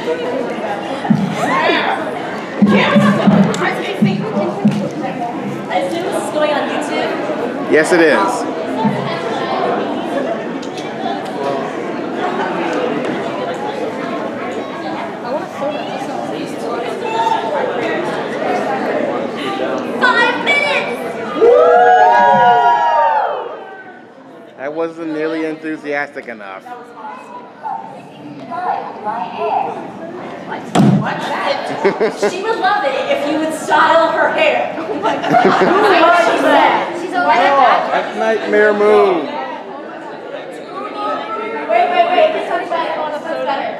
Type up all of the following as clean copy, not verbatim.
I assume this is going on YouTube? Yes, it is. That wasn't nearly enthusiastic enough. She would love it if you would style her hair. She's a That's Nightmare Moon. Wait. This one's better. This one's better.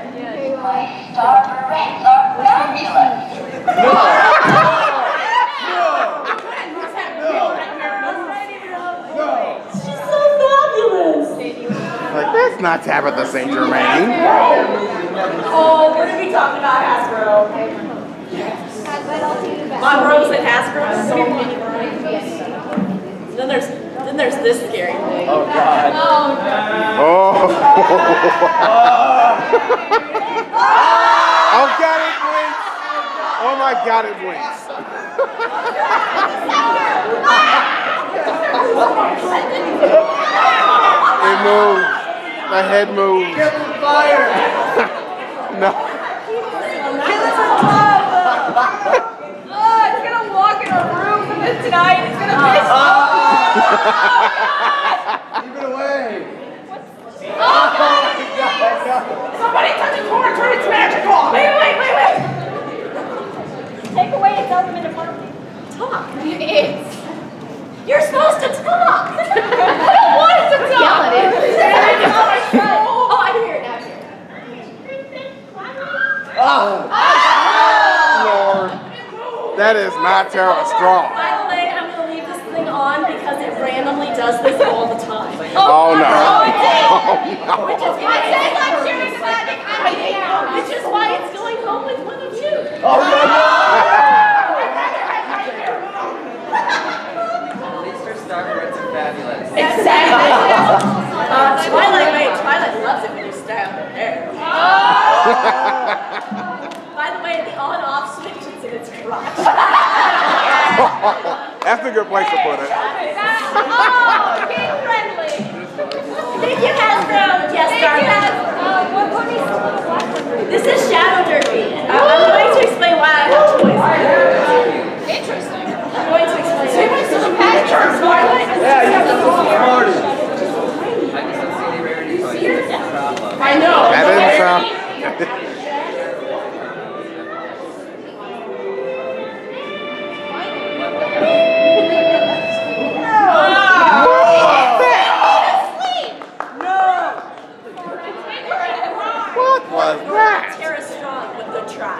She's so fabulous. Like, that's not Tabitha St. Germain. Oh, we're gonna be talking about Hasbro. My bros at Hasbro. So many bros. Then there's this scary thing. Oh God. Oh. Oh God, it blinks. Oh my God, it blinks. It moves. The head moves. No. Oh, it's gonna walk in a room tonight. It's gonna piss off. Keep it away. Oh, somebody touch the corner, turn its magical. Wait. Take away its element of harmony. Talk. You're supposed to talk. I don't want it to talk. Yell at it. Oh, I hear it now. Lord. That is not Tara Strong. By the way, I'm going to leave this thing on because it randomly does this all the time. Oh no. Which is why it's going home with one of you. Oh no. Exactly. Twilight loves it when you style her hair. By the way, the on-off switch is in its crotch. That's a good place to put it. Oh, kid friendly. Thank you, Hasbro. Yes, darling. This is Shadow Derby. I'm going to explain why I have toys. Interesting. I'm going to explain. So you want to see the pictures, Twilight? Yeah, you have to see I know. That didn't sound. What was that? Tara Strong with the try.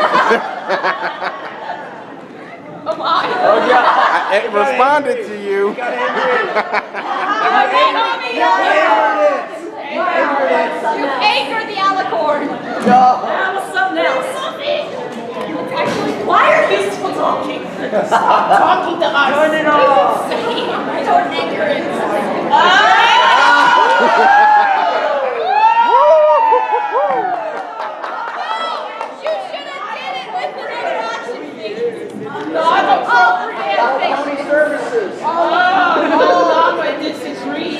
Oh yeah. It responded to you. You anchored the alicorn. That was something else. Why are you still talking? Stop talking to us. Turn it off. I don't anchor it. You should have did it with another action figure. No, I'm a County services. I would disagree.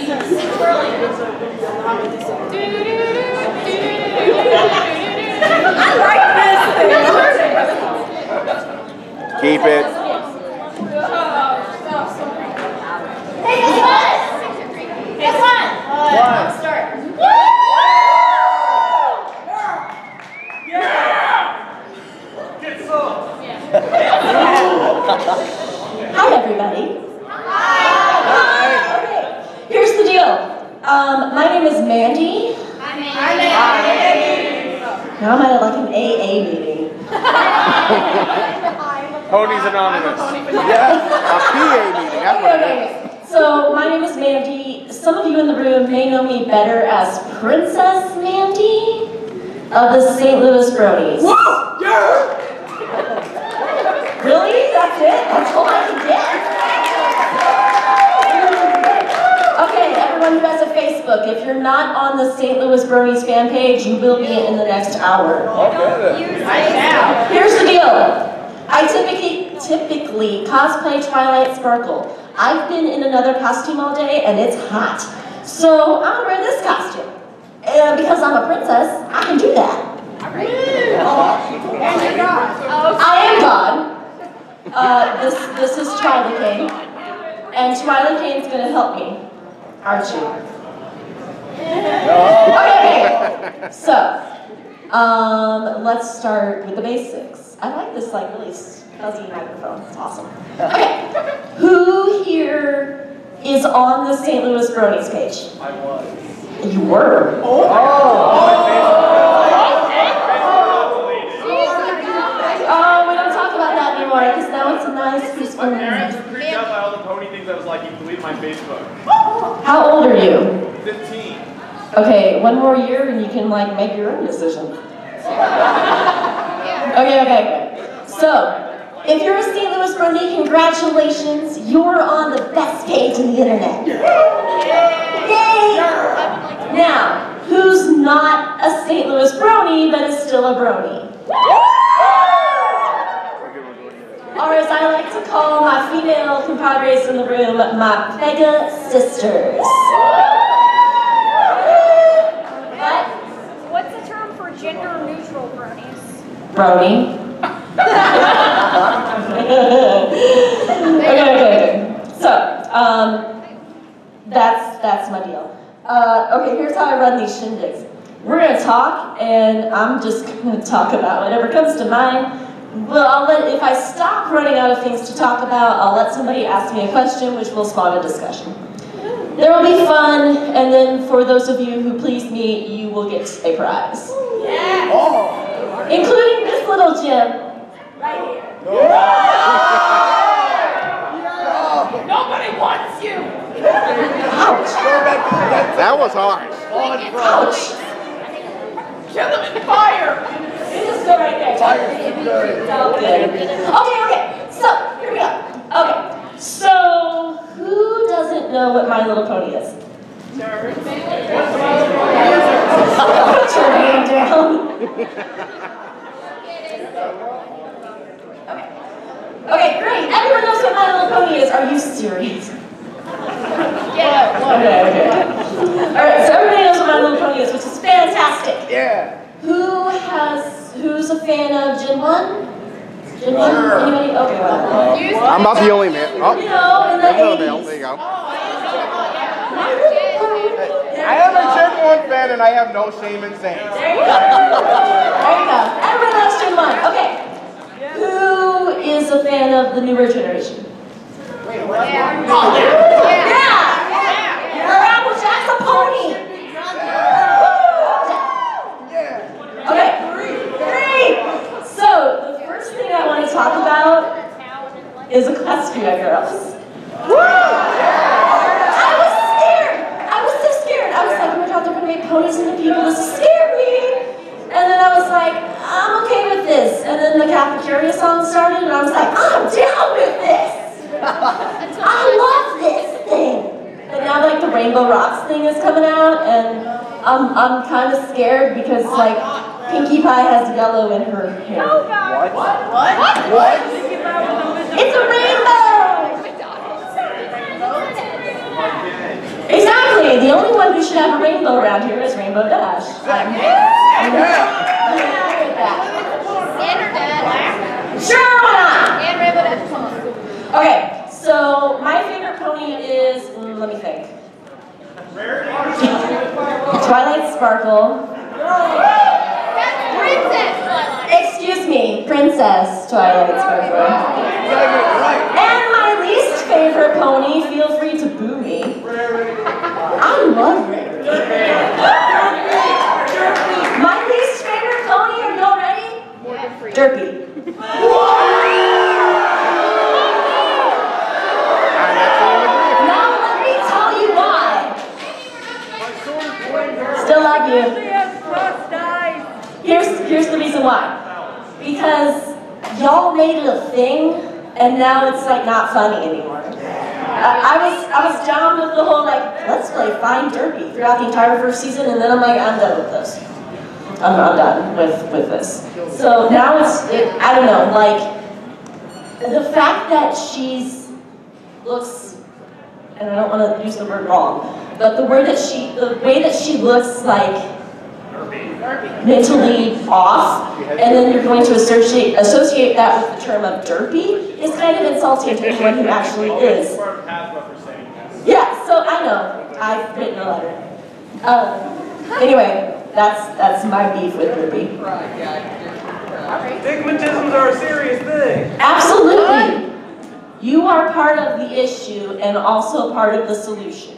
I like this thing. Keep it. Hey, guess what? Start. Hi, everybody. Hi. Okay, here's the deal. My name is Mandy. Hi, Mandy. Now I'm at like an AA meeting. Ponies Anonymous. Yeah, a PA meeting. That's what it is. So, my name is Mandy. Some of you in the room may know me better as Princess Mandy of the St. Louis Bronies. Woo! Yeah! Really? That's it? That's all I can get? Okay, everyone who has a Facebook, if you're not on the St. Louis Bronies fan page, you will be in the next hour. Here's the deal. I typically cosplay Twilight Sparkle. I've been in another costume all day and it's hot. So I'm gonna wear this costume. And because I'm a princess, I can do that. I am God. This is Twilight King. And Twilight King's gonna help me. Aren't you? Okay. So, let's start with the basics. I like this like really fuzzy microphone. It's awesome. Okay. Who here is on the St. Louis Bronies page? I was. You were. Oh, we don't talk about that anymore because now it's a nice peaceful. My parents were creeped out by all the pony things I was like, you can delete my Facebook. How old are you? 15. Okay, one more year and you can like make your own decision. Okay. So, if you're a St. Louis Brony, congratulations, you're on the best page in the internet. Yay! Now, who's not a St. Louis Brony but is still a Brony? Or as I like to call my female compadres in the room, my Pega sisters. What's the term for gender-neutral bronies? Brony. Okay. So, that's my deal. Okay, here's how I run these shindigs. We're gonna talk, and I'm just gonna talk about whatever comes to mind. Well, if I stop running out of things to talk about, I'll let somebody ask me a question, which will spawn a discussion. There will be fun, and then for those of you who please me, you will get a prize. Yes. Including this little gem right here. Nobody wants you. Ouch! That was harsh. Ouch! Kill them in fire. You just go right there. Okay. So, here we go. Okay. So, who doesn't know what My Little Pony is? Put your hand down. Okay, great. Everyone knows what My Little Pony is. Are you serious? Yeah. Okay. Alright, so everybody knows what My Little Pony is, which is fantastic. Yeah. Who's a fan of Gen 1? Gen 1? Anybody? Okay, whatever. I'm about the only man. Oh, You know, in the there's another 80s. male. There you go. I am a Gen 1 fan and I have no shame in saying it. There you go. Everybody loves Gen 1. Okay. Who is a fan of the newer generation? Yeah! Applejack's a pony! Okay, great! So, the first thing I want to talk about is Equestria Girls. I was scared! I was so scared! I was like, oh my god, they're going to make ponies into people, this scared me! And then I was like, I'm okay with this. And then the cafeteria song started and I was like, I'm down with this! I love this thing! And now like the Rainbow Rocks thing is coming out and I'm kind of scared because like Pinkie Pie has yellow in her hair. Oh God. What? It's a rainbow! Exactly! The only one who should have a rainbow around here is Rainbow Dash. I'm with that. And her dad. Sure, why not? And Rainbow Dash. Come on. Okay, so my favorite pony is, let me think. Twilight Sparkle. That's Princess Twilight. Excuse me, Princess Twilight Sparkle. And my least favorite pony, feel free to boo me. I love Rarity. My least favorite pony, are y'all ready? Derpy. Now let me tell you why. Still love you. Here's the reason why. Because y'all made it a thing, and now it's like not funny anymore. I was down with the whole like, let's play Find Derby throughout the entire first season, and then I'm like, I'm done with this. I'm done with this. So now I don't know, like, the fact that she's looks, and I don't want to use the word wrong, but the way that she looks like mentally off, and then you're going to associate that with the term of derpy is kind of insulting to anyone who actually is. Yeah, so I know. I've written a letter. Anyway, that's my beef with derpy. Stigmatisms are a serious thing. Absolutely. You are part of the issue and also part of the solution.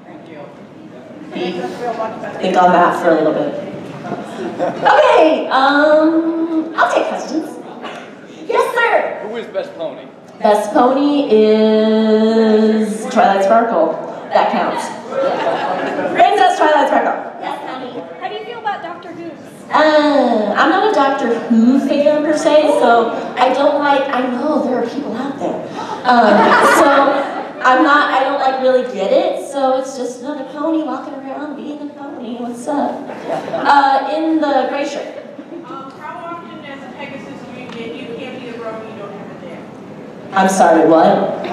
Think on that for a little bit. Okay, I'll take questions. Yes, sir. Who is Best Pony? Best pony is Twilight Sparkle. That counts. Princess Twilight Sparkle. Yes, honey. How do you feel about Doctor Who? I'm not a Doctor Who fan per se, so I know there are people out there. So I don't like really get it, so it's just another pony walking around being a pony. What's up? In the gray shirt. How often as a Pegasus do you get, you can't be a rogue, you don't have a dam? I'm sorry, what?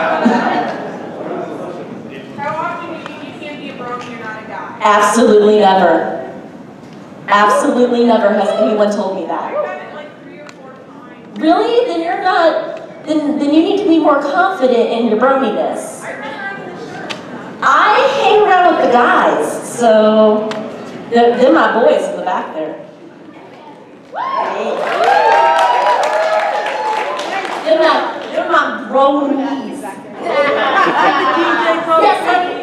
How often do you can't be a rogue, you're not a guy? Absolutely never. Absolutely never has anyone told me that. I've done it like 3 or 4 times. Really? Then you're not, then you need to be more confident in your brominess. I run around in the shirt. I hang around with the guys, so they're my boys in the back there. They're my bronies. Yes, honey.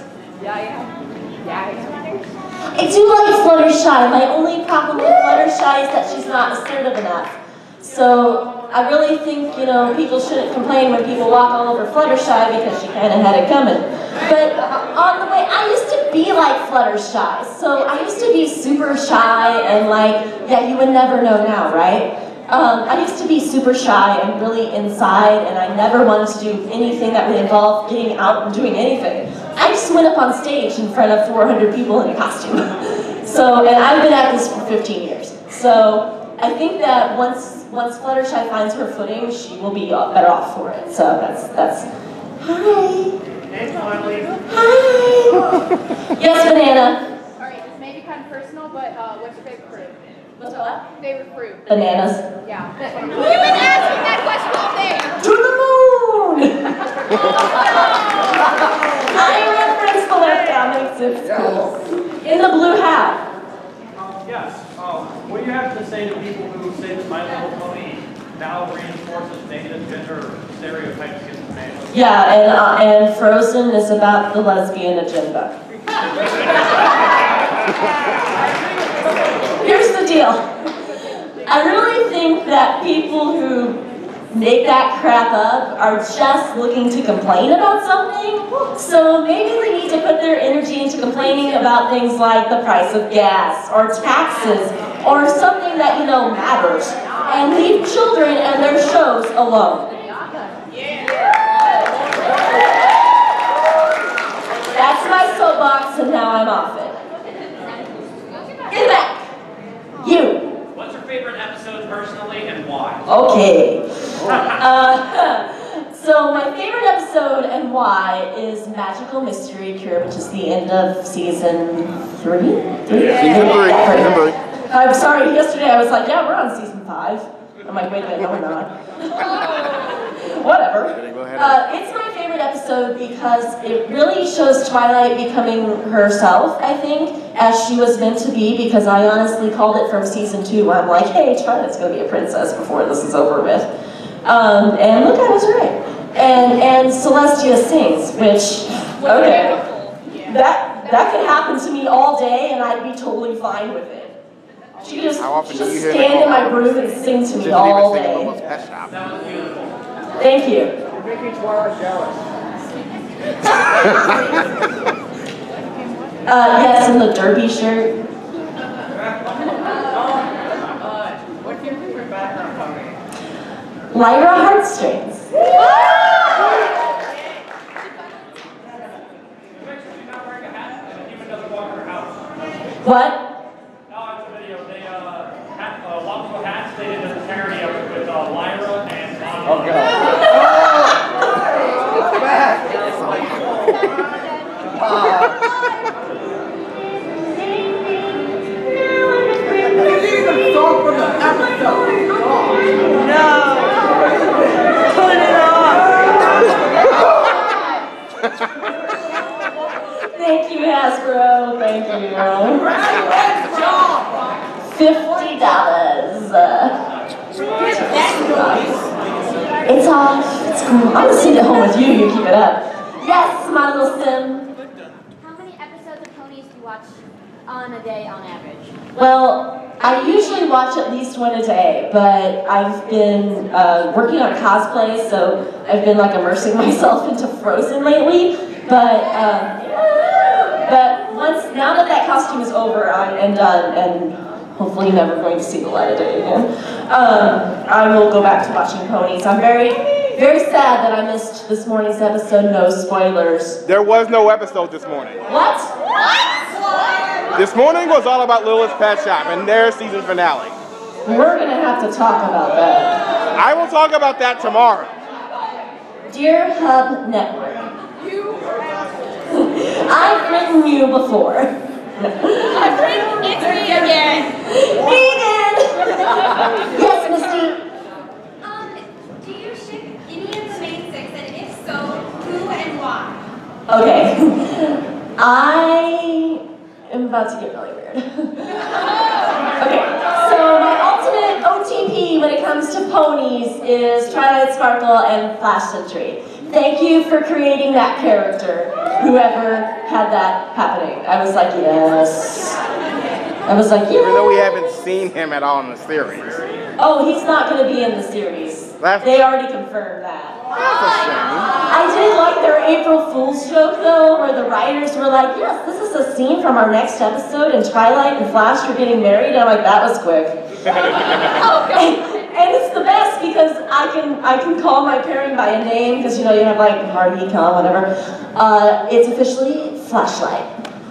I do like Fluttershy. My only problem with Fluttershy is that she's not assertive enough. So I really think, people shouldn't complain when people walk all over Fluttershy because she kind of had it coming. But on the way, I used to be like Fluttershy. So I used to be super shy and you would never know now, right? I used to be super shy and really inside, and I never wanted to do anything that would involve getting out and doing anything. I just went up on stage in front of 400 people in a costume. And I've been at this for 15 years. So I think that once Fluttershy finds her footing, she will be better off for it. So that's. Hi. Hi. Yes, Banana. Alright, this may be kind of personal, but what's your favorite fruit? What's what? Favorite fruit? Bananas. Yeah. You've been asking that question all day. To the moon! I reference the webcomics, it's cool. In the blue hat. Yes. What do you have to say to people who say that My Little Pony now reinforces negative gender stereotypes against men? Yeah, and Frozen is about the lesbian agenda. Here's the deal. I really think that people who make that crap up are just looking to complain about something. So maybe they need to put their energy into complaining about things like the price of gas or taxes or something that matters, and leave children and their shows alone. That's my soapbox, and now I'm off it. Get back. You. What's your favorite episode personally and why? Okay. So my favorite episode and why is Magical Mystery Cure, which is the end of season 3? Season 3. I'm sorry, yesterday I was like, yeah, we're on season 5. I'm like, wait a minute, no, we're not. Whatever. It's my favorite episode because it really shows Twilight becoming herself, I think, as she was meant to be, because I honestly called it from season 2. I'm like, hey, Twilight's going to be a princess before this is over with. And look, I was right. And Celestia sings, which, okay, that could happen to me all day and I'd be totally fine with it. She could just stand in my room and sing to me all day. That was beautiful. Thank you. You're making Twilight jealous. Yes, in the derby shirt. What's your favorite background pony? Lyra Heartstrings. also hats. They did a charity effort with Lyra and Bonnie. Oh, God. Thank you, Hasbro. Thank you. $50. It's off. It's cool. I'm gonna sit at home with you. You keep it up. Yes, my little sim. How many episodes of Ponies do you watch on a day on average? Well, I usually watch at least one a day, but I've been working on cosplay, so I've been like immersing myself into Frozen lately. But now that costume is over and done, and hopefully never going to see the light of day again, I will go back to watching Ponies. I'm very, very sad that I missed this morning's episode. No spoilers. There was no episode this morning. What? This morning was all about Lilith's Pet Shop and their season finale. We're gonna have to talk about that. I will talk about that tomorrow. Dear Hub Network, I've written you before. It's me again. Megan! Yes, Misty? Do you ship any of the main six, and if so, who and why? Okay. I am about to get really weird. Okay, so my ultimate OTP when it comes to ponies is Twilight Sparkle and Flash Sentry. Thank you for creating that character, whoever had that happening. I was like, yes. I was like, yeah. Even though we haven't seen him at all in the series. Oh, he's not going to be in the series. They already confirmed that. That's a shame. I did like their April Fool's joke, though, where the writers were like, yes, this is a scene from our next episode, and Twilight and Flash are getting married. And I'm like, that was quick. And it's the best because I can call my pairing by a name, because, you know, you have like Hardy, Con, whatever. It's officially Flashlight.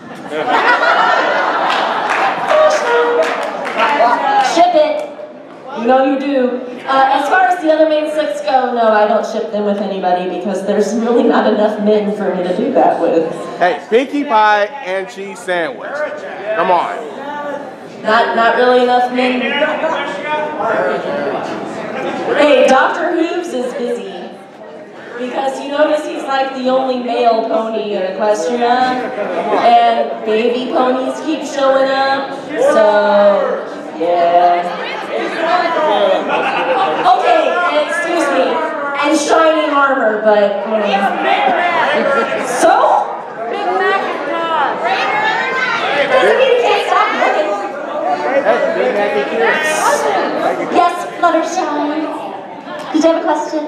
Ship it. You know you do. As far as the other main six go, no, I don't ship them with anybody because there's really not enough men for me to do that with. Hey, Pinkie Pie and cheese sandwich. Come on. Not really enough men. Hey, Dr. Hooves is busy. Because you notice he's like the only male pony in Equestria. And baby ponies keep showing up. So, yeah. Okay, excuse me. And shining armor, but... So? Doesn't mean you can't stop looking. Yes, Fluttershy. Did you have a question?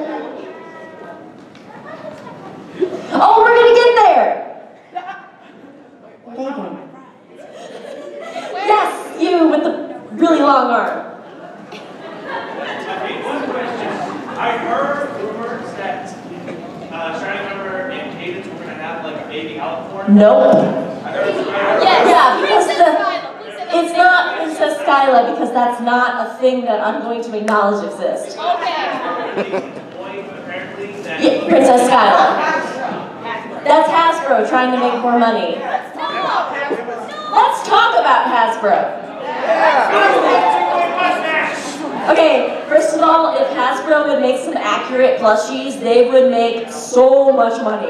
Oh, we're gonna get there! Yes, you with the really long arm. I heard rumors that Shining Armor and Cadence were going to have like a baby out for it. Nope. Yes. Yeah, because Princess it's not Princess Skyla because that's not a thing that I'm going to acknowledge exists. Okay. Yeah, Princess Skyla. That's Hasbro trying to make more money. Let's talk about Hasbro. Okay, first of all, if Hasbro would make some accurate plushies, they would make so much money.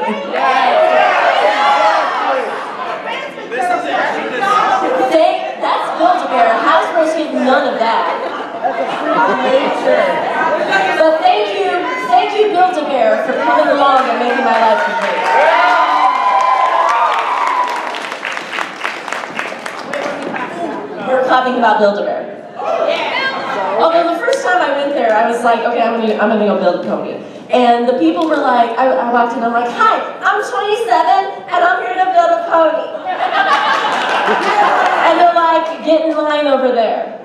That's Build-A-Bear. Hasbro's getting none of that. But thank you Build-A-Bear for coming along and making my life complete. We're clapping about Build-A-Bear. Although the first time I went there, I was like, okay, I'm gonna go build a pony. And the people were like, I walked in, I'm like, hi, I'm 27, and I'm here to build a pony. And they're like, get in line over there.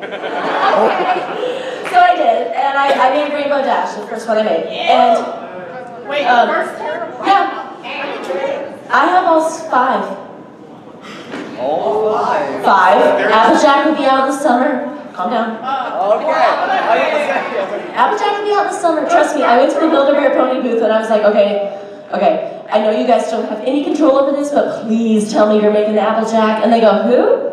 So I did, and I made Rainbow Dash, the first one I made. And, yeah, I have all 5. Oh, 5. 5. Applejack would be out in the summer. Calm down. Okay. Applejack would be out in the summer. Trust me, I went to the Build-A-Bear Pony booth and I was like, okay, I know you guys don't have any control over this, but please tell me you're making the Applejack. And they go, who?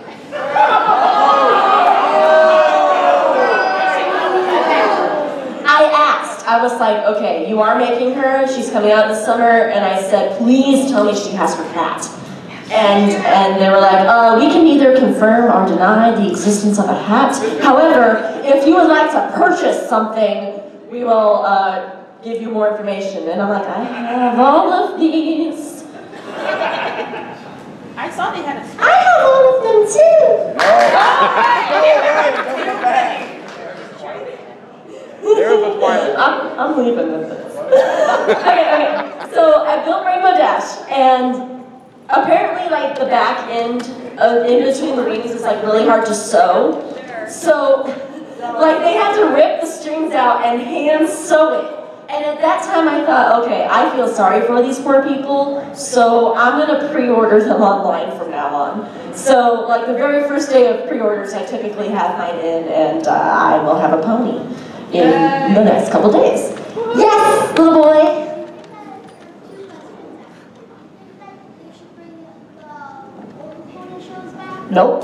I was like, okay, you are making her, she's coming out in the summer, and I said, please tell me she has her cat. And they were like, we can neither confirm or deny the existence of a hat. However, if you would like to purchase something, we will give you more information. And I'm like, I have all of these. I saw they had a I have all of them too. There's a Twilight. I'm leaving with this. okay. So I built Rainbow Dash, and apparently, like the back end in between the wings is like really hard to sew. So, like they had to rip the strings out and hand sew it. And at that time, I thought, okay, I feel sorry for these poor people, so I'm gonna pre-order them online from now on. So, like the very first day of pre-orders, I typically have mine in, and I will have a pony in the next couple days. Yes, little boy. Nope.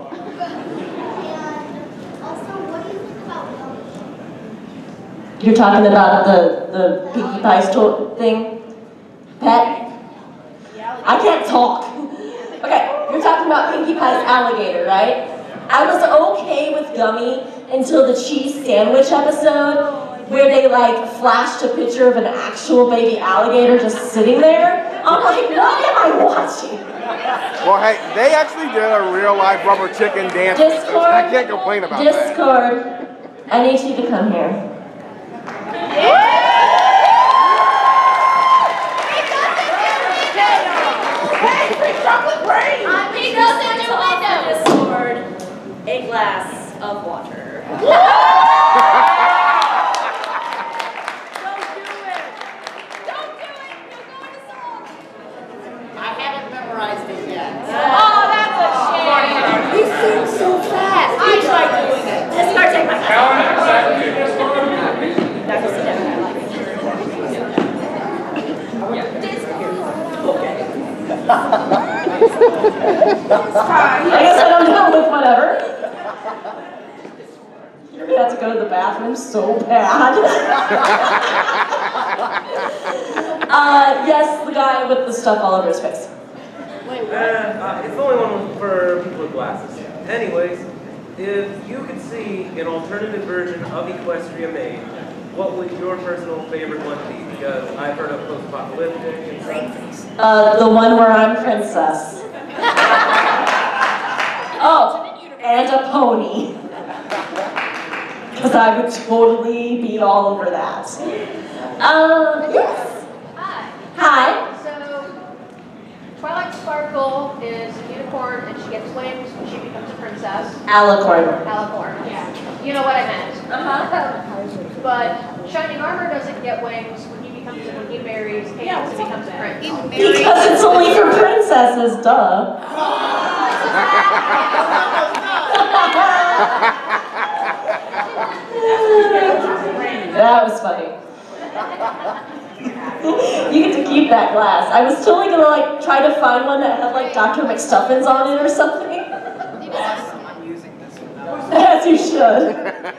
You're talking about the Pinkie Pie thing? Pet? I can't talk. Okay, you're talking about Pinkie Pie's alligator, right? I was okay with Gummy until the cheese sandwich episode where they like flashed a picture of an actual baby alligator just sitting there. I'm like, what am I watching? Well, hey, they actually did a real life rubber chicken dance. Discord. I can't complain about that. Discord. I need you to come here. chocolate brain! He goes in your window. Discord. A glass of water. Don't do it! Don't do it. You'll go into song. I haven't memorized it yet. Oh, that's a shame. You sing so fast. I tried doing it. Discord, take my I guess I don't know with whatever. You're gonna have to go to the bathroom so bad. Yes, the guy with the stuff all over his face. It's the only one for people with glasses. Anyways, if you could see an alternative version of Equestria made, what would your personal favorite one be? Because I've heard of post-apocalyptic and stuff. The one where I'm princess. Oh, and a pony. Because I would totally be all over that. Yes. Hi. So, Twilight Sparkle is a unicorn and she gets wings when she becomes a princess. Alicorn. Alicorn, yeah. You know what I meant. But Shining Armor doesn't get wings when he marries Kate and becomes a prince. Because it's only for princesses, duh. That was funny. You get to keep that glass. I was totally gonna like try to find one that had like Dr. McStuffins on it or something. I'm using this one. As you should.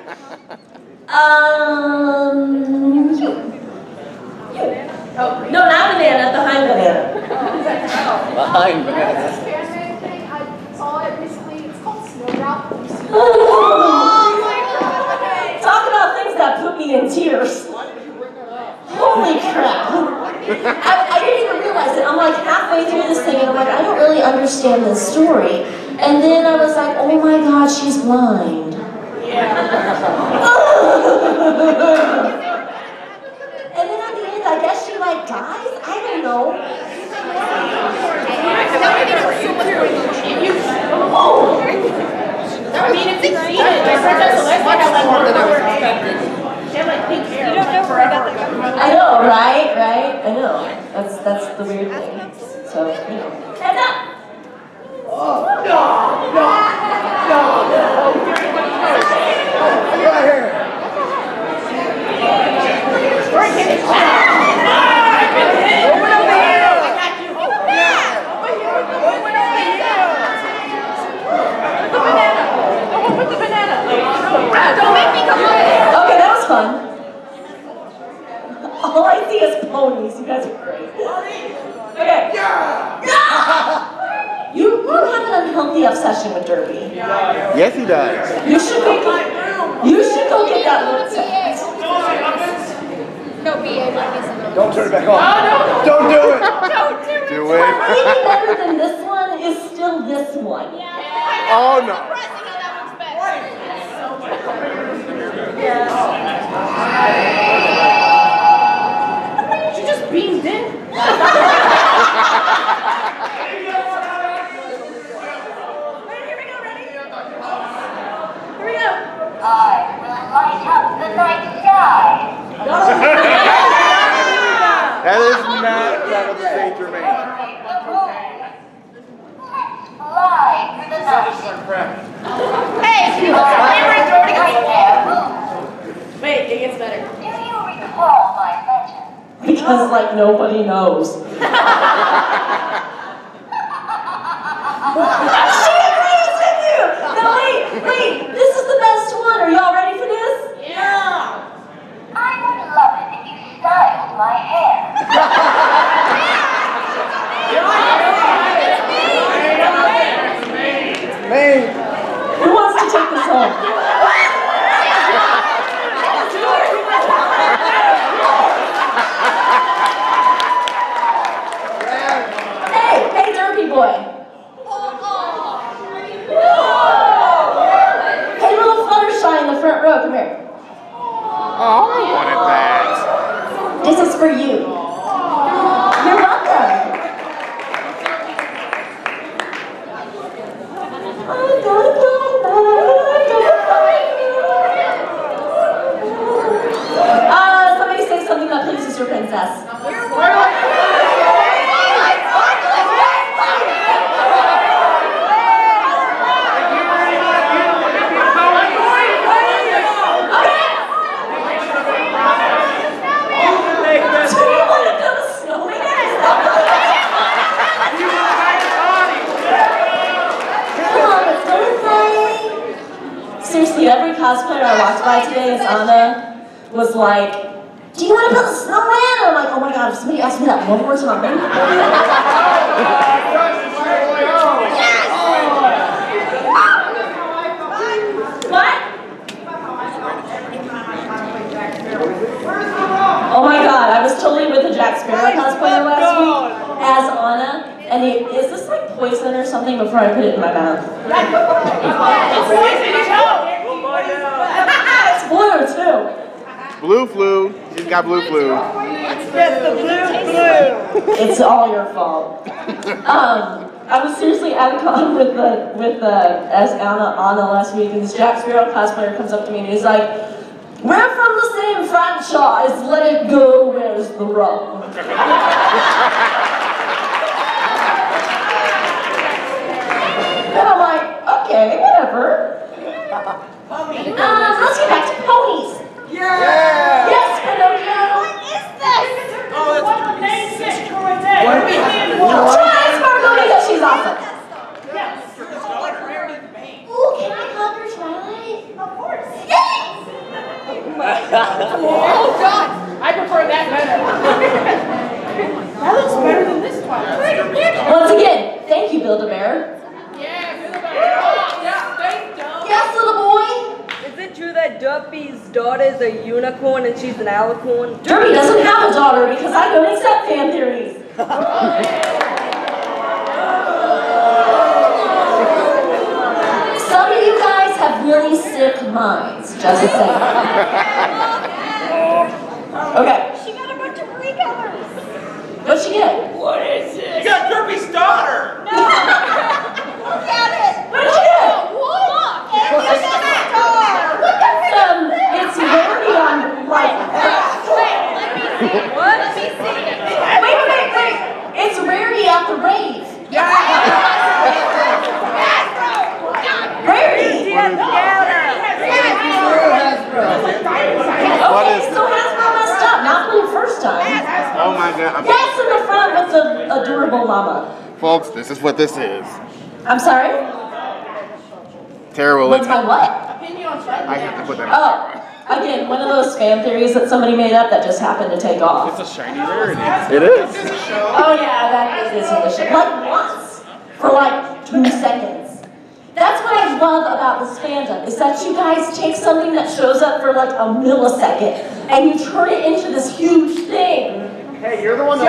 No, not banana, behind banana. Behind banana. This Fanman thing, I saw it recently. It's called Snowdrop. Talk about things that put me in tears. Holy crap. I didn't even realize it. I'm like halfway through this thing and I'm like, I don't really understand this story. And then I was like, oh my god, she's blind. Yeah. And then at the end, I guess she like dies? I don't know. Oh! I mean, it's exceeded. Like Princess Celestia had like more than I was expected. She had like pink hair. You don't know forever. I know, right? I know. That's the weird thing. So, you know. Heads up! Right here. Don't make me come on. Okay, that was fun. All I see is ponies. You guys are great. Okay. You have an unhealthy obsession with Derby. Yes, he does. You should go get that looked at. No, BA, Don't turn it back on. Don't do it. Do But it. maybe better than this one is still this one. Oh, no. She just beamed in. That is not Travis St. Germain. Hey, wait, it gets better. Because, like, nobody knows. She agrees with you! No, wait, this is the best one. Are y'all ready for this? Yeah. I would love it if you styled my hair. Man. Who wants to take this home? Hey, Derby boy. Hey, little Fluttershy in the front row, come here. Oh, I wanted that. This is for you. You're welcome. Somebody say something that pleases your princess. Seriously, every cosplayer I walked by today as Anna was like, do you want to build a snowman? And I'm like, oh my god, if somebody asked me that one more time. What? Oh my god, I was totally with a Jack Sparrow cosplayer last week as Anna. And is this like poison or something before I put it in my mouth? It's blue too. Blue flu. She's got blue flu. It's all your fault. I was seriously at a con as Anna last week, and this Jack Sparrow cosplayer comes up to me and he's like, "We're from the same franchise. Let it go. Where's the rub?" And I'm like, okay, whatever. Let's get back to ponies. Yeah. Yes, Pinocchio. What is this? Oh, that's Troy Day. Try Sparkle because she's awesome. Yes. Ooh, can I hug your Twilight? Of course. Yes! Oh God, I prefer that better. That looks better than this one. Once again, thank you, Build-A-Bear. Yes, little boy. Is it true that Derpy's daughter is a unicorn and she's an alicorn? Derby doesn't have a daughter because I don't accept fan theories. Some of you guys have really sick minds, just saying. Okay. She got a bunch of recolors. What'd she get? What is it? You got Derpy's daughter. No. Look at it. What did she get? Look. It's a star. It's very on, like... Wait, let me see. What? Let me see. Wait. It's Rarity at the rave. Yeah. Yes, in the front with the adorable llama. Folks, this is what this is. I'm sorry? Tara will What's my what? I have to put that on. Oh, again, one of those fan theories that somebody made up that just happened to take off. It's a shiny rarity. It is. Oh yeah, that is in the show. Like once, for like 2 seconds. That's what I love about this fandom, is that you guys take something that shows up for like a millisecond, and you turn it into this huge thing. Hey, you're the one that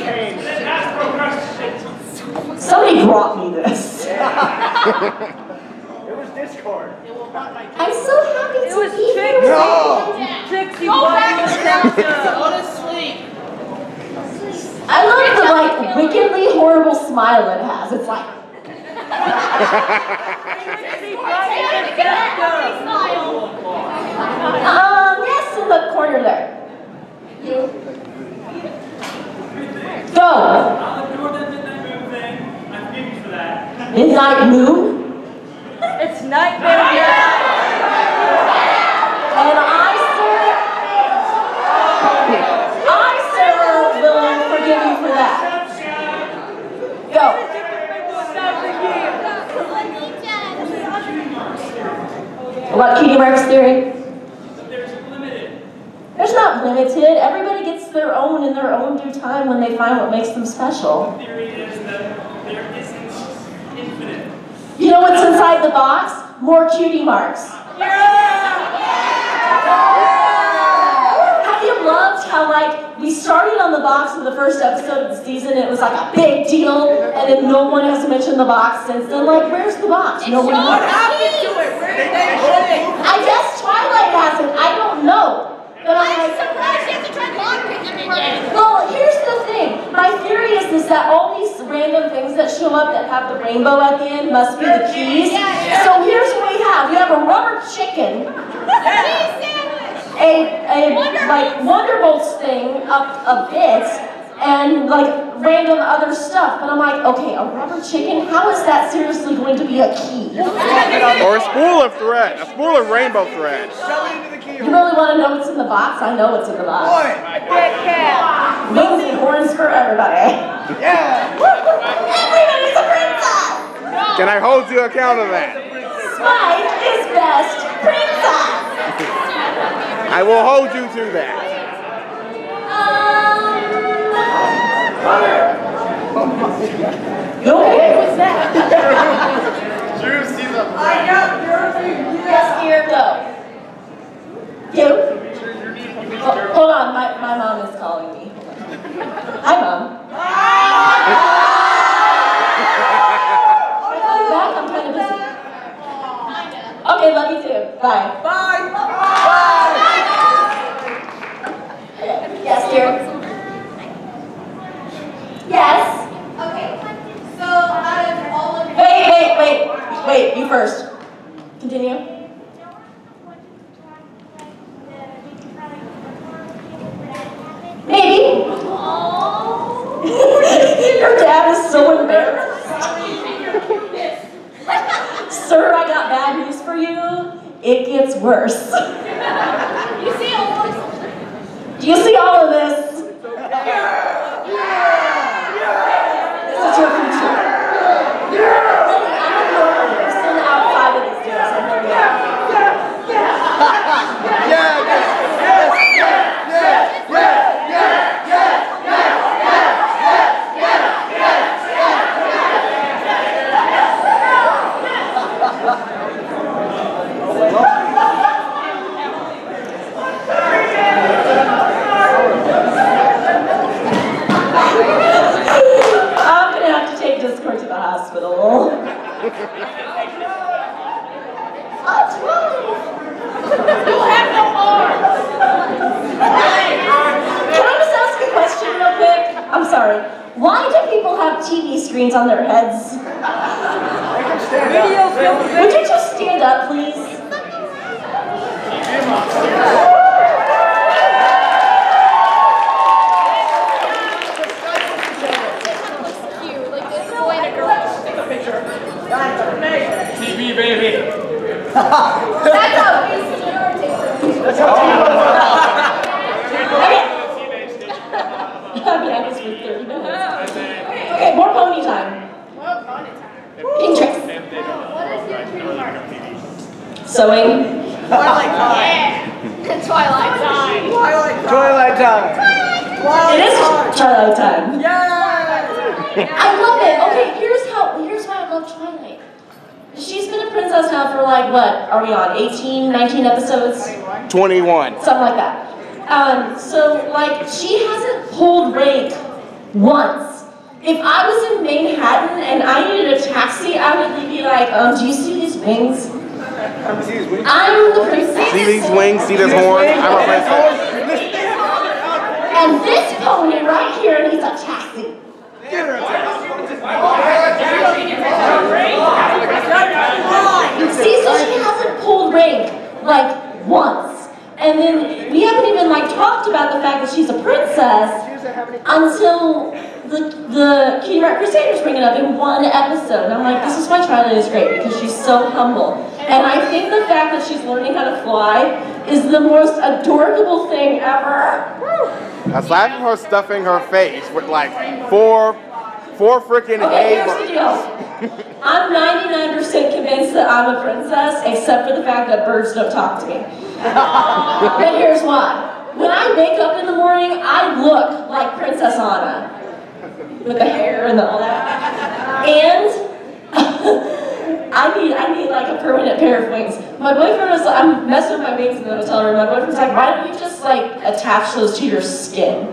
Somebody brought me this. It was Discord. I'm so happy to be here. No! Trixie, Go back why to Go to sleep. I love the like wickedly horrible smile it has. It's like. Yes, in the corner there. Go. Midnight Moon? It's Nightmare. And I, sir, will forgive you for that. Go. What, Cutie Mark's theory? There's not limited. Everybody gets their own in their own due time when they find what makes them special. The theory is that there isn't infinite. You know what's inside the box? More Cutie Marks. Have you loved how, like, we started on the box with the first episode of the season, it was like a big deal, and then no one has mentioned the box since then? Like, where's the box? No one knows. What happened to it? Where did they put it? I guess Twilight has it. I don't know. But I'm like, surprised you have to try laundry again. well, here's the thing. My theory is that all these random things that show up that have the rainbow at the end must be the keys. So here's what we have. We have a rubber chicken, a like Wonderbolts thing up a bit, and like random other stuff. But I'm like, okay, a rubber chicken? How is that seriously going to be a key? Or a spool of thread. A spool of rainbow thread. You really want to know what's in the box? I know what's in the box. Wings and horns for everybody. Yeah! Everybody's a princess! Can I hold you account of that? Smite is best princess! I will hold you to that. You okay? What's that? Juicy the Yes, dear, go. You? Hold on, my mom is calling me. Hi, Mom. I'll call you back, I'm kind of busy. Okay, love you too. Bye. Bye. Yes, dear. Yes. Okay, so out of all of Wait, you first. Continue. Maybe. Your dad is so embarrassed. Sir, I got bad news for you. It gets worse. you see all this? Do you see all of this? This is your future. I'm a normal person outside of this deal, so I know you are. I'm gonna have to take Discord to the hospital. That's right. You have no arms. Can I just ask a question real quick? I'm sorry. Why do people have TV screens on their heads? Would you just stand up, please? TV, baby. That's how Okay. sewing? Twilight time. Twilight time. Twilight time. It is Twilight time. Yeah. I love it. Okay, here's why I love Twilight. She's been a princess now for like, what are we on, 18, 19 episodes? 21. Something like that. So like, she hasn't pulled rank once. If I was in Manhattan and I needed a taxi, I would be like, do you see these wings? I'm the princess. See these wings? See this horn? I'm a princess. And this pony right here needs a taxi. See, so she hasn't pulled rank like once. And then we haven't even like talked about the fact that she's a princess until the Kitty Rat Crusaders bring it up in one episode. And I'm like, this is why Twilight is great, because she's so humble. And I think the fact that she's learning how to fly is the most adorable thing ever. Aside from her stuffing her face with like four freaking Okay, hay here's the birds. deal. I'm 99% convinced that I'm a princess, except for the fact that birds don't talk to me. But here's why. When I wake up in the morning, I look like Princess Anna. With the hair and all that. And I need like a permanent pair of wings. My boyfriend was, I'm messing with my wings in the hotel room. My boyfriend's like, why don't you just like attach those to your skin?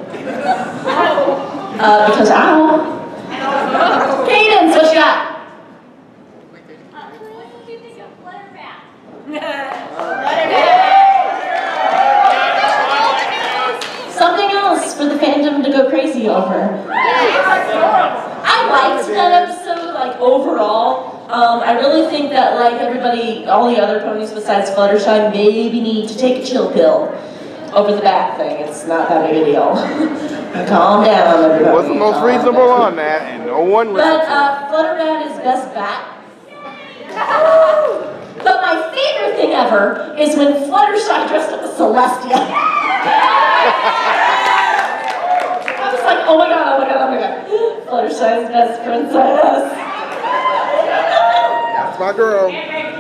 Because ow. Cadence, what you got? What do you think of Flutterbat? Something else for the fandom to go crazy over. I liked that episode, like overall. I really think that like everybody, all the other ponies besides Fluttershy maybe need to take a chill pill over the back thing. It's not that big a deal. Calm down, everybody. What's the most reasonable on that? And no one But listened. Flutterbat is best bat. But my favorite thing ever is when Fluttershy dressed up as Celestia. I was like, oh my god, oh my god, oh my god. Fluttershy's best princess. That's my girl.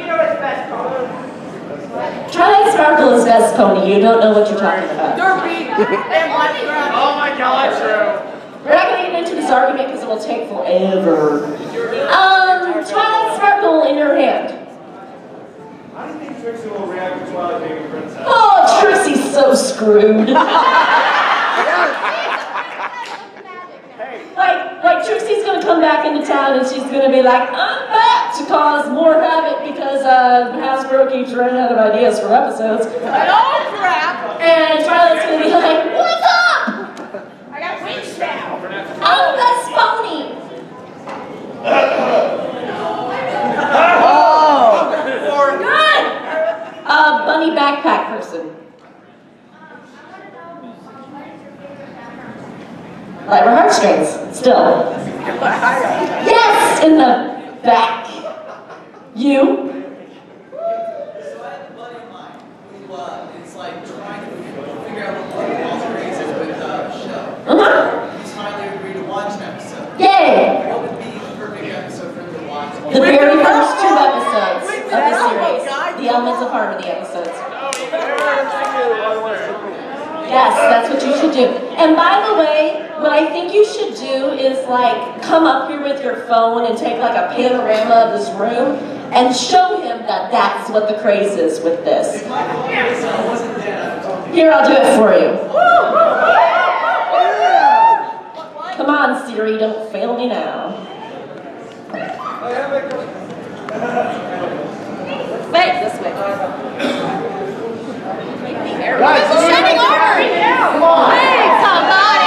Twilight Sparkle is best pony. You don't know what you're talking about. Derpy. Oh my god, true. We're not going to get into this argument because it will take forever. Twilight Sparkle in your hand. How do you think Trixie will react to Twilight being a princess? Oh, Trixie's so screwed. Like Trixie's gonna come back into town and she's gonna be like, I'm back to cause more havoc because Hasbro keeps running out of ideas for episodes. Oh crap! And Twililight's gonna be like, what's up? I got wings now. I'm best pony. Good. Bunny backpack person. Like her heartstrings, still. Yes, in the back. You? So I had a buddy of mine who is like trying to figure out what the alterations is with the show. He's finally agreed to watch an episode. Yay! What would be the perfect episode for him to watch? The very first 2 episodes of the series. The Elements of Harmony episodes. Yes, that's what you should do. And by the way, what I think you should do is like come up here with your phone and take like a panorama of this room and show him that that's what the craze is with this. Here, I'll do it for you. Come on, Siri, don't fail me now. Wait, this way. Shining armor! Come on. Hey, come on,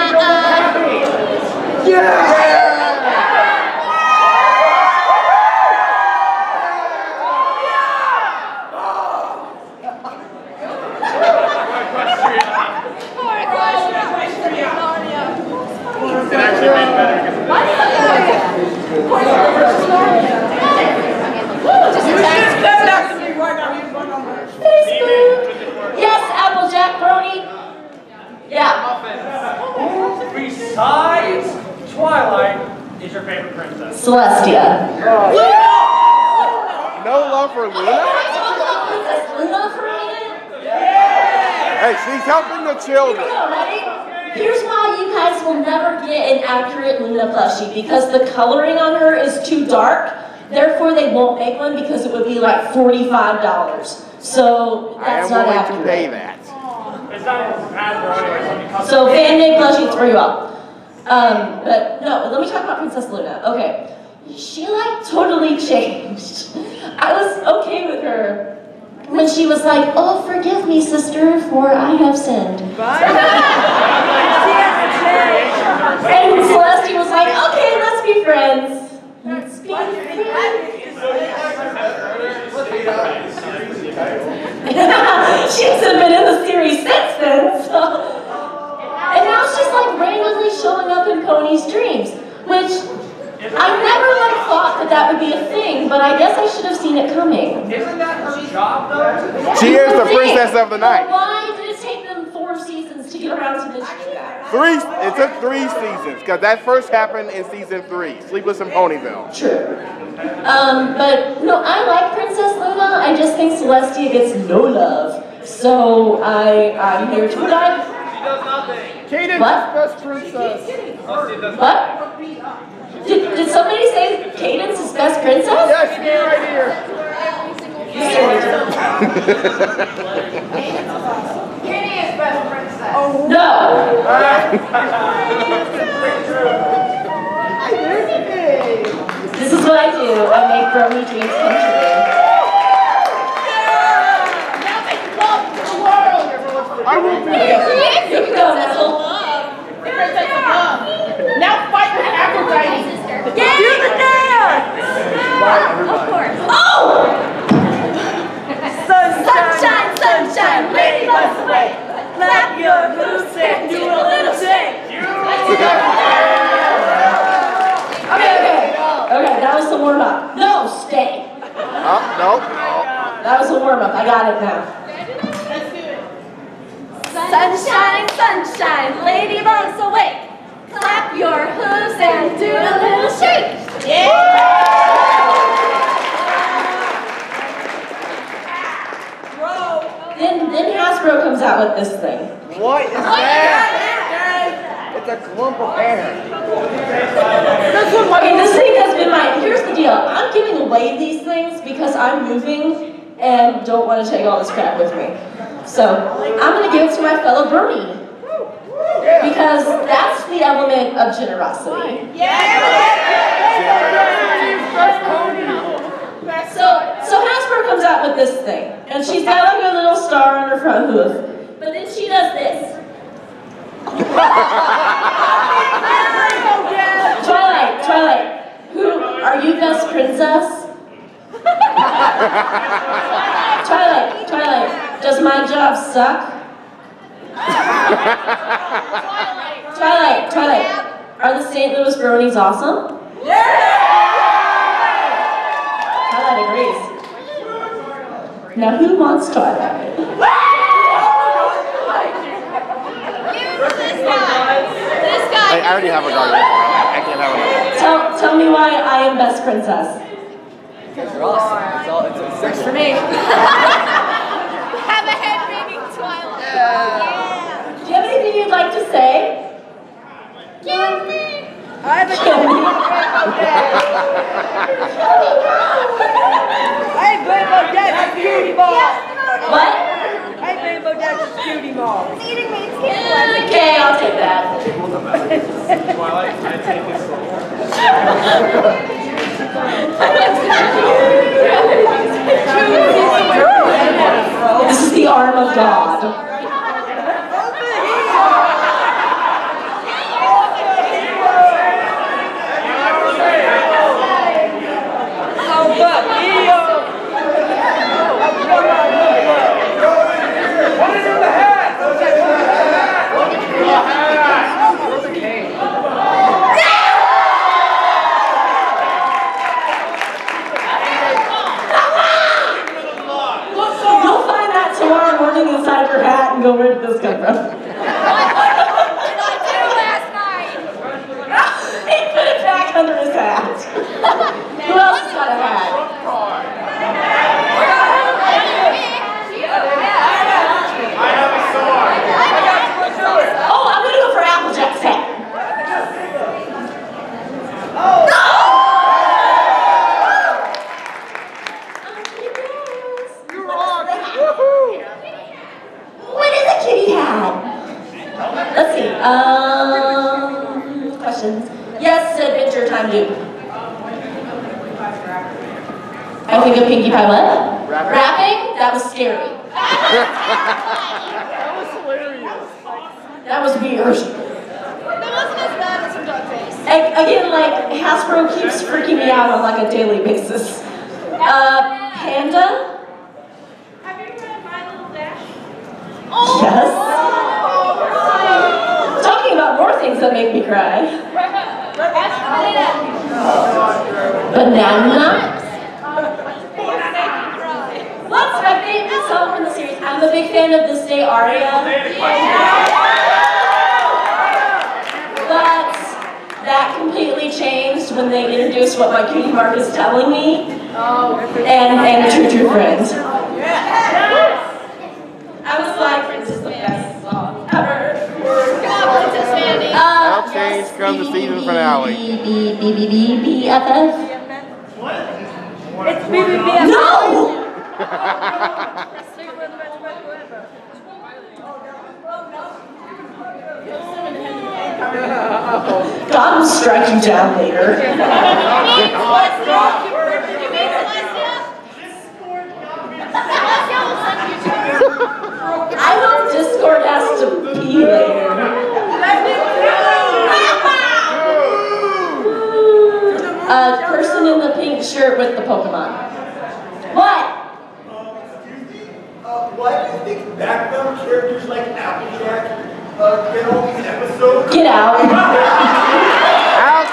Yes, Applejack Brony. Yeah. Besides Twilight, is your favorite princess? Celestia. No love for Luna? Hey, she's helping the children. Here's why you guys will never get an accurate Luna plushie, because the coloring on her is too dark. Therefore, they won't make one because it would be like $45. So that's not accurate. I am willing to pay that. It's not Hasbro anyway. So fan-made plushies for you all. But no, let me talk about Princess Luna. Okay, she like totally changed. I was okay with her when she was like, "Oh, forgive me, sister, for I have sinned." And Celeste was like, "Okay, let's be friends. Let's be friends." She's been in the series since then, so. And now she's like randomly showing up in Pony's dreams, which I never like thought that would be a thing, but I guess I should have seen it coming. Isn't that her job though? She is the princess of the night. Why did it take them 4 seasons to get around to this? It took 3 seasons, because that first happened in season 3, Sleepless in Ponyville. True. But no, I like Princess Luna. I just think Celestia gets no love. So I'm here to die. She does nothing. Cadence What? is best princess. What? Did somebody say Cadence is best princess? Yes, me right here. Kenny is best princess. No. This is what I do. I make Brony dreams come true. Now make love to the world. I will do that. You can go, Nestle. Princess of love. Now fight with Aphrodite. Do the dance! Of course. Oh! Sunshine, sunshine, ladybugs away. Clap your hands and do a little shake. Okay, that was the warm-up. No, stay. No. That was the warm-up. I got it now. Let's do it. Sunshine, sunshine, ladybugs awake. Clap your hooves and do a little shake. Then Hasbro comes out with this thing. What is that? It's a clump of hair. Okay, this thing has been here's the deal. I'm giving away these things because I'm moving and don't want to take all this crap with me. So, I'm going to give it to my fellow Brony. Because that's the element of generosity. So Hasbro comes out with this thing, and she's got like a little star on her front hoof, but then she does this. Twilight, who are you, best princess? Twilight, does my job suck? Twilight, are the St. Louis Bronies awesome? Twilight agrees. Now who wants Twilight? This guy. I already have a guardian. I can't have another. Tell me why I am best princess. You're awesome. It's sex for me. Have a head baby Twilight. Do you have anything you'd like to say? Give me. I'm a Hey, Rainbow Dash, cutie ball. What? Hey, Rainbow Dash, cutie ball. Eating me. Okay, I'll take that. Twilight, I take this. This is the arm of God. You'll find that tomorrow morning inside your hat and go, where did this come from? What did I do last night? He put it back under his hat. Who else has got a hat? I have a sword. Let's see. Questions. Yes, Adventure Time Dude. I think of Pinkie Pie what? Rapping? That was scary. That was hilarious. That was weird. That wasn't as bad as her duck face. Again, like, Hasbro keeps freaking me out on like a daily basis. Panda? Have you read My Little Dash? Yes. Talking about more things that make me cry. Banana? What's my favorite song from the series? I'm a big fan of the Stay aria. But that completely changed when they introduced What My Cutie Mark Is Telling Me and True Friends. I was like, this is the best song ever. That'll change come the season finale. BFF? It's BBBF. No! God will strike you down later. I hope Discord has to pee later. Person in the pink shirt with the Pokemon. What? Why do you think background characters like Applejack get all these episodes? Get out. Out!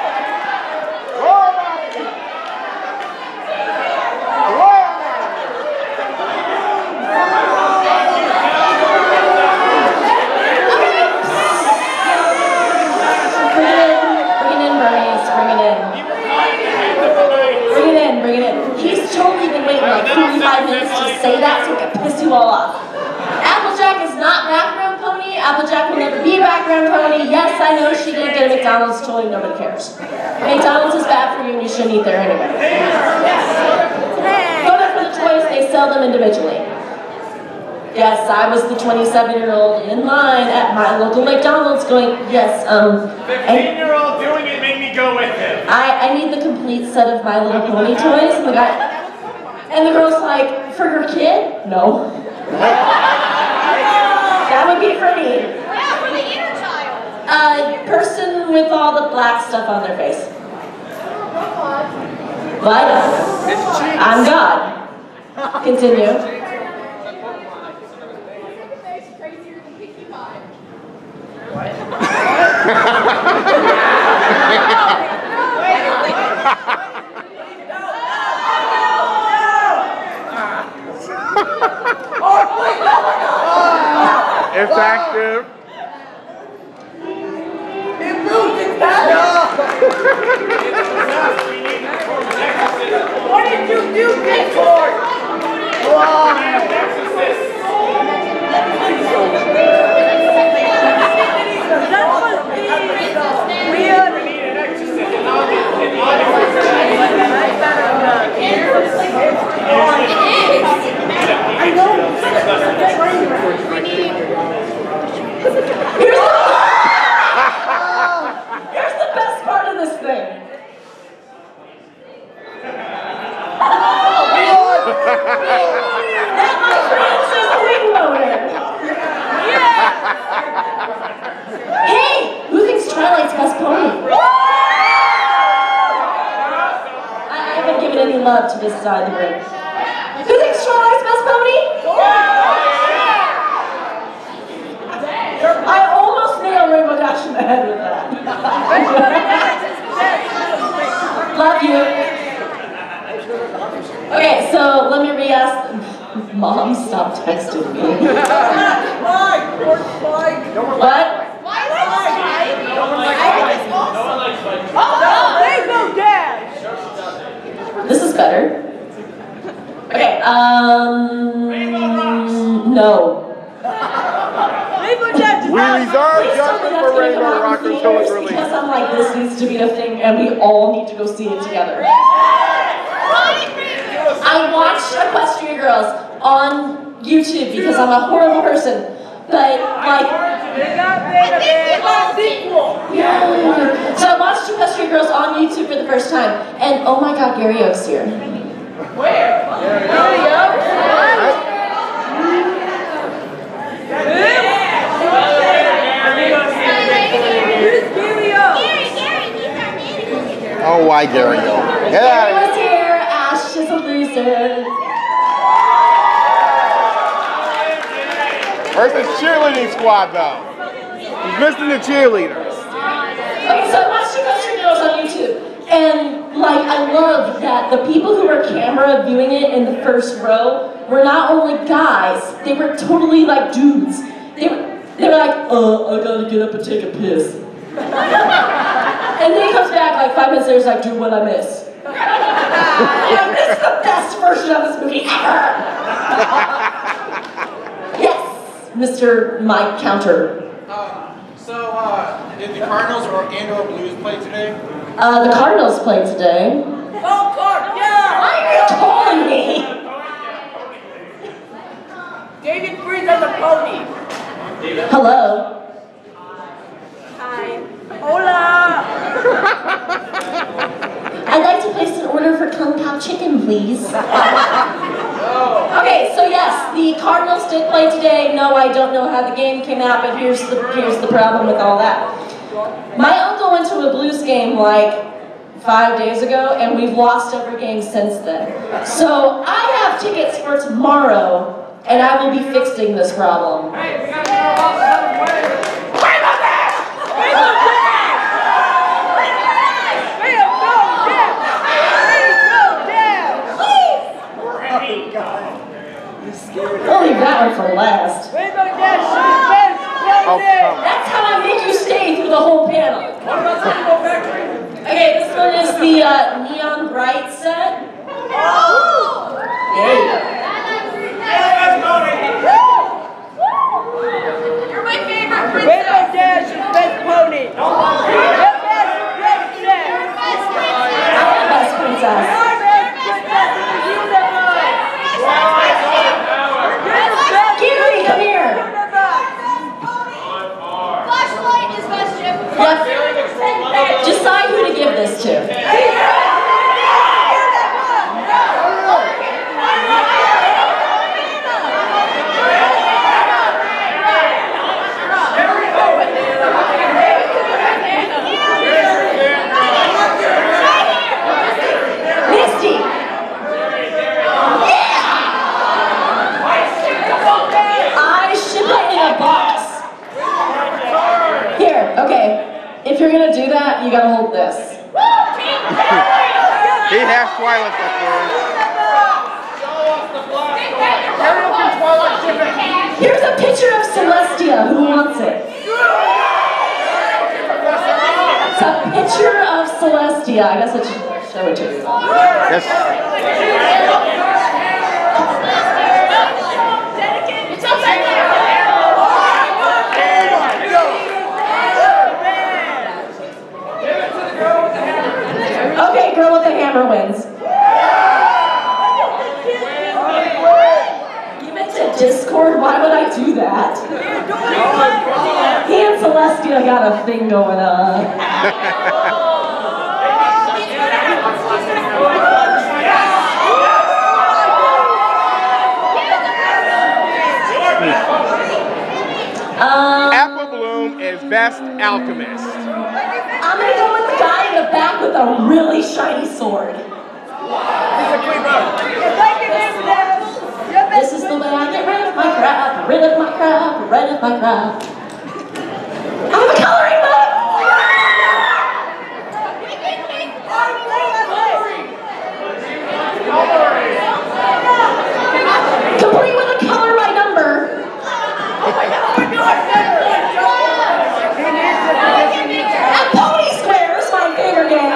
Bring it in. He's totally been waiting like 45 minutes to say that so he can piss you all off. Applejack is not background pony. Applejack will never be a background pony. Yes, I know she didn't get a McDonald's toy, nobody cares. McDonald's is bad for you and you shouldn't eat there anyway. Go there for the toys, they sell them individually. Yes, I was the 27-year-old in line at my local McDonald's going, yes, 15-year-old doing it made me go with him. I need the complete set of My Little Pony toys. And the girl's like, for your kid? No. That would be for me. Yeah, for the inner child. Person with all the black stuff on their face. What? I'm God. Continue. It's active. It moved it back. What did you do, Discord? Here's the best part of this thing. That, my friends, is a wing loader. Yeah. Hey, who thinks Twilight's best pony? I haven't given any love to this side of the room. Who thinks Twilight's best pony? I almost nailed Rainbow Dash in the head with that. Love you. Okay, so let me re-ask. Mom, stop texting me. What? This is better. Okay, no. We reserve judgment for Rainbow Rock until it's released. Because I'm like, this needs to be a thing and we all need to go see it together. I watched Equestria Girls on YouTube because I'm a horrible person. But like, yeah. So I watched Equestria Girls on YouTube for the first time, and oh my God, Gary Oak's here. Where? Gary Oak? Oh, why Gary Oak? Get out Gary of was here. Ash is a loser. Where's the cheerleading squad, though? He's missing the cheerleaders. Okay, so I watched Equestria Girls on YouTube, and like I love that the people who were camera viewing it in the first row were not only guys, they were totally like dudes. They were like, I gotta get up and take a piss. And then he comes back like 5 minutes later, he's like, dude, what'd I miss? Like, this is the best version of this movie ever! Yes, Mr. Mike Counter. Did the Cardinals and/or Blues play today? The Cardinals played today. Oh, Clark, yeah! Why are you calling me? David Freeze on the pony. Hello. Hi. Hola! I'd like to place an order for Kung Pao chicken, please. Okay, so yes, the Cardinals did play today. No, I don't know how the game came out, but here's the problem with all that. My uncle went to a Blues game like 5 days ago, and we've lost every game since then. So I have tickets for tomorrow, and I will be fixing this problem. Hey, we gotta know about the winner. Wait on that! Wait on that! I'll leave that one for last. That's how I make you stay through the whole panel. Okay, this one is the Neon Bright set. There you go. You're my favorite princess. Rainbow Dash is best pony. The best princess. I'm the best princess. Gary, come here. Flashlight is best, Jim. Yep. Decide who to give this to. Misty. If you're gonna do that, you gotta hold this. He has Twilight Sexual. Here's a picture of Celestia. Who wants it? It's a picture of Celestia. I guess I should show it to you. Yes. Okay, girl with the hammer wins. You meant to Discord? Why would I do that? He and Celestia got a thing going on. Apple Bloom is best alchemist. I'm gonna go with the guy in the back with a really shiny sword. This is the way I get rid of my crap, rid of my crap, rid of my crap. I have a coloring book! Complete with a color by number. Oh my God! And Pony Square is my favorite game.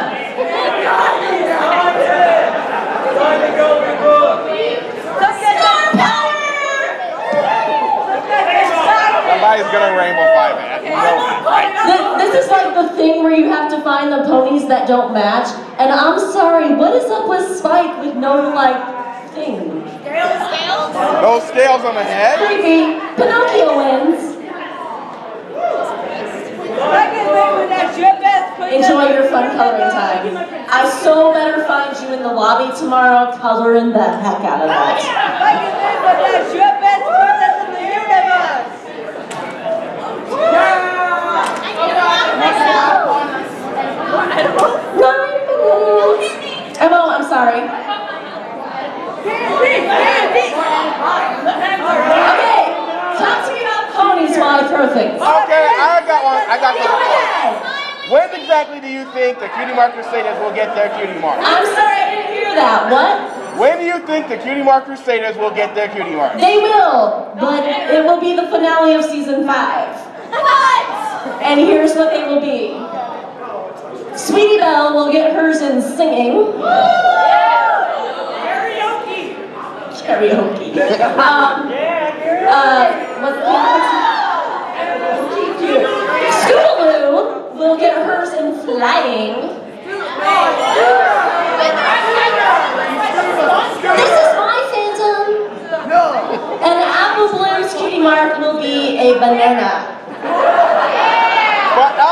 Somebody's gonna Rainbow 5 it. This is like the thing where you have to find the ponies that don't match. And I'm sorry, what is up with Spike with no, like, thing? Those scales on the head? Creepy. Pinocchio wins. Enjoy your fun coloring time. I so better find you in the lobby tomorrow coloring the heck out of that. Emma, I'm sorry. Okay, talk to me about ponies while I throw things. Okay, I got one. I got one. When exactly do you think the Cutie Mark Crusaders will get their Cutie Mark? I'm sorry, I didn't hear that. What? When do you think the Cutie Mark Crusaders will get their Cutie Mark? They will, but it will be the finale of season 5. What? And here's what they will be. Sweetie Belle will get hers in singing. Karaoke. Scootaloo will get hers in flying. This is my Phantom. And Apple Bloom's Cutie Mark will be a banana. But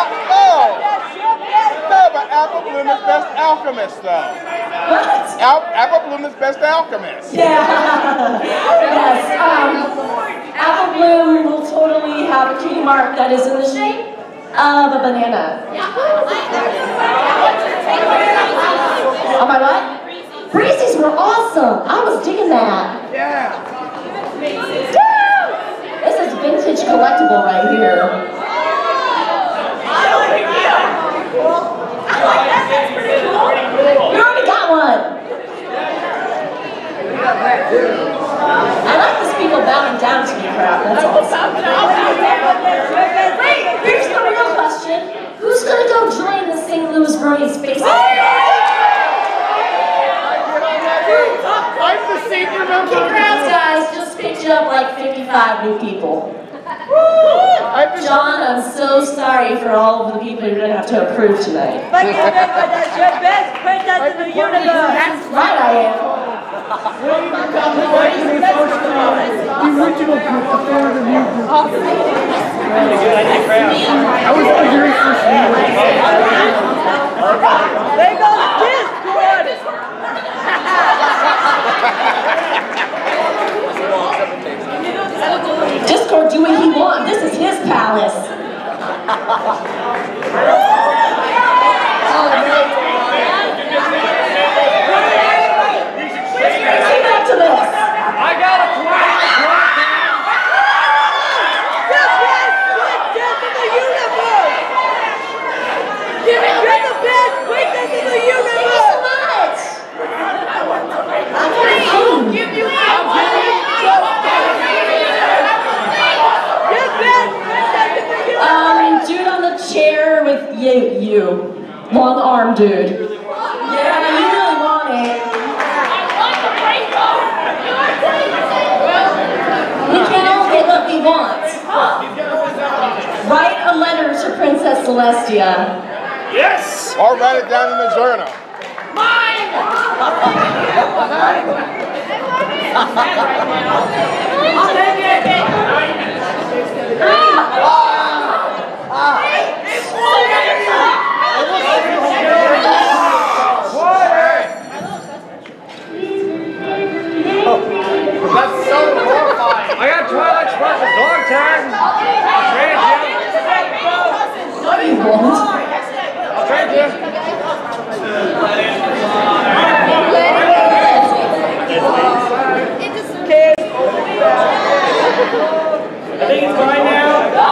Apple Bloom is best alchemist, though. What? Apple Bloom is best alchemist. Yeah. Yes. Apple Bloom will totally have a Cutie Mark that is in the shape of a banana. Oh my what? Breezies were awesome. I was digging that. Yeah. This is vintage collectible right here. You already got one. I like these people bowing down to me crap. That's awesome. Wait, here's the real question. Who's gonna go join the St. Louis Bronies Facebook? I'm the senior member. Congrats, guys. Just picked you up like 55 new people. John, I'm so sorry for all of the people you're going to have to approve tonight. But you remember that's your best princess in the universe. That's right, I am. The original group, the fan of the new group. I was figuring for There goes Discord. Discord, do what he wants. This is his palace. See back to this. I got a plan. The best princess in the universe. You're the best princess in the universe. So much. I'm Give you dude on the chair with you. Long arm dude. Yeah, you really want it. We can all get what we want. Write a letter to Princess Celestia. Yes! Or write it down in the journal. That's so horrifying. I got Twilight Sparkle's dog tag. No, you won't. I'll trade you. I think it's fine now.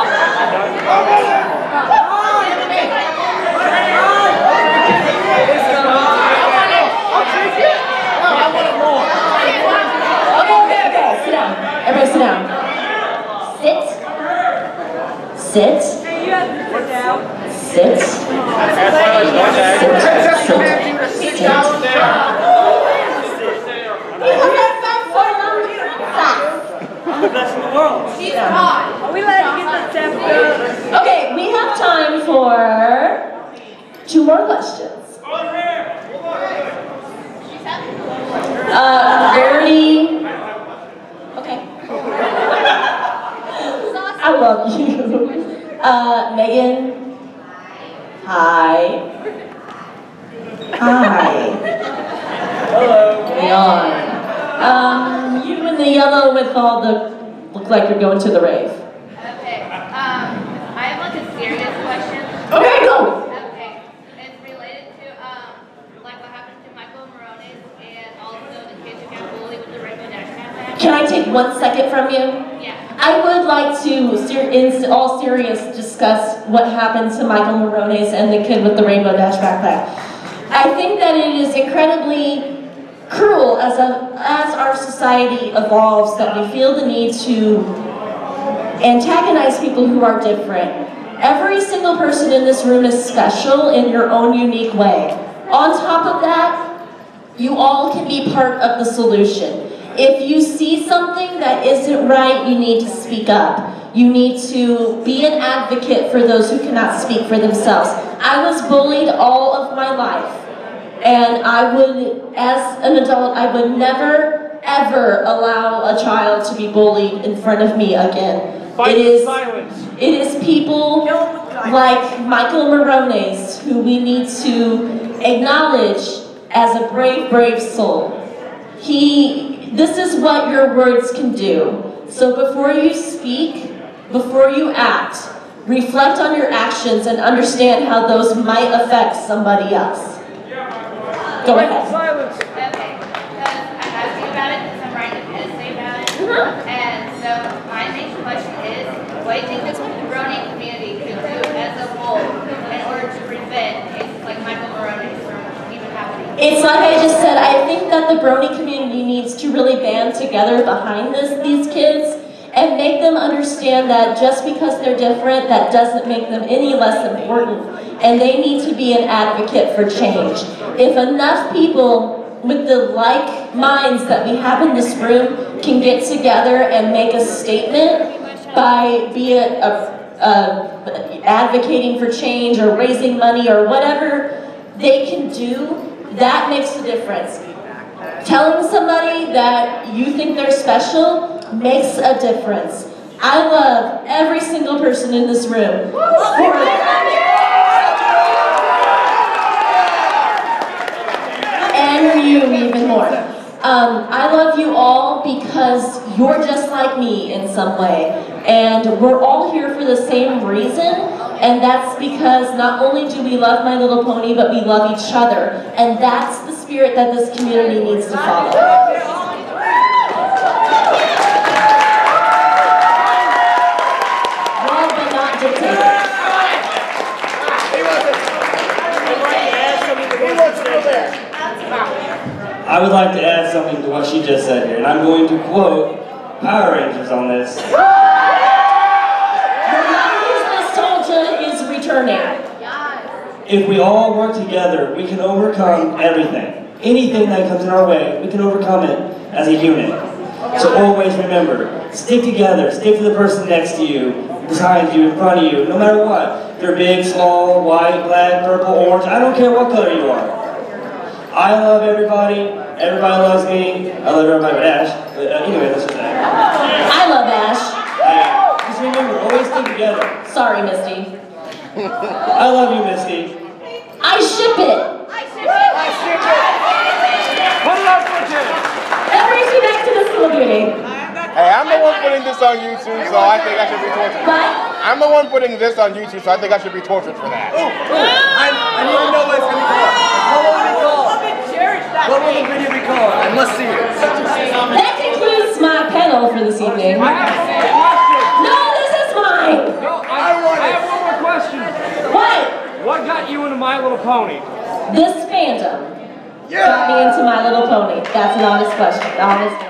Okay. Sit down. Everybody sit down. Sit. You have to sit down. Sit. She's hot. We let her get the temperature. Okay, we have time for 2 more questions. Verity. Okay. love you. Megan. Hi. Hi. Hello. Leon. You in the yellow with all the, look like you're going to the rave. Okay. I have like a serious question. Okay, go. Okay. It's related to like what happened to Michael Morones and also the kids who got bullied with the Rainbow Dash campaign. Can I take 1 second from you? Yeah. I would like to, in all serious, discuss what happened to Michael Morones and the kid with the Rainbow Dash backpack. I think that it is incredibly cruel as our society evolves that we feel the need to antagonize people who are different. Every single person in this room is special in your own unique way. On top of that, you all can be part of the solution. If you see something that isn't right, you need to speak up. You need to be an advocate for those who cannot speak for themselves. I was bullied all of my life. And I would, as an adult, I would never, ever allow a child to be bullied in front of me again. It is people like Michael Morones who we need to acknowledge as a brave, brave soul. This is what your words can do. So before you speak, before you act, reflect on your actions and understand how those might affect somebody else. Go ahead. Silence. Okay. Because I'm asking about it because I'm writing an essay about it. And so my main question is, what do you think the brony community could do as a whole in order to prevent cases like Michael Morones from even happening? It's like I just said, I think that the brony community needs to really band together behind these kids and make them understand that just because they're different, that doesn't make them any less important. And they need to be an advocate for change. If enough people with the like minds that we have in this room can get together and make a statement by be it advocating for change or raising money or whatever they can do, that makes a difference. Telling somebody that you think they're special makes a difference. I love every single person in this room. And you even more. I love you all because you're just like me in some way. And we're all here for the same reason. And that's because not only do we love My Little Pony, but we love each other. And that's the spirit that this community needs to follow. Love but not dictated. I would like to add something to what she just said here, and I'm going to quote Power Rangers on this. Nostalgia is returning. If we all work together, we can overcome everything. Anything that comes in our way, we can overcome it as a unit. So always remember, stick together, stick to the person next to you, behind you, in front of you, no matter what. They're big, small, white, black, purple, orange, I don't care what color you are. I love everybody. Everybody loves me. I love everybody but Ash. But anyway, that's just that. I love Ash. Just remember, always stick together. Sorry, Misty. I love you, Misty. I ship it. Put it on Twitter. That brings me back to the school beauty. Hey, I'm the one putting this on YouTube, so I think I should be tortured. What? I'm the one putting this on YouTube, so I think I should be tortured for that. I need to know what it's going to be called. What will it be called? What will the video be called? I must see it. That concludes my panel for this evening. I have one more question. No, this is mine. No, I have one more question. What? What got you into My Little Pony? This fandom got me into My Little Pony. That's an honest question. Honest.